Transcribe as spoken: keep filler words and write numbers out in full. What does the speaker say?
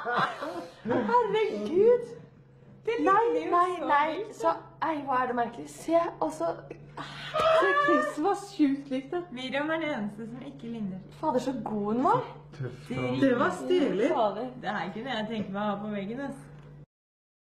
Herregud. Det Nei, ligner jo nei, så nei. likt, Så, ei, hva er det merkelig? Se, og så... Se, Chris var sjukt likt det. Miriam er den eneste som ikke ligner. Fader, så god den var. Tøff. Det- da. var stilig. Fader. Det er ikke det jeg tenker meg å ha på veggen, ass.